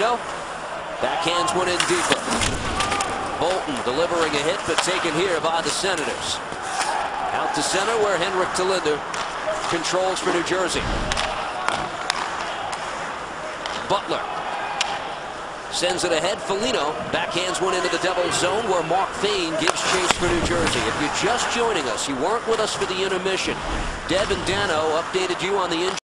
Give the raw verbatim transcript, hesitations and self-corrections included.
Backhands one in deeper. Bolton delivering a hit, but taken here by the Senators. Out to center where Henrik Talinder controls for New Jersey. Butler sends it ahead. Foligno backhands one into the double zone where Mark Fayne gives chase for New Jersey. If you're just joining us, you weren't with us for the intermission. Deb and Dano updated you on the injury.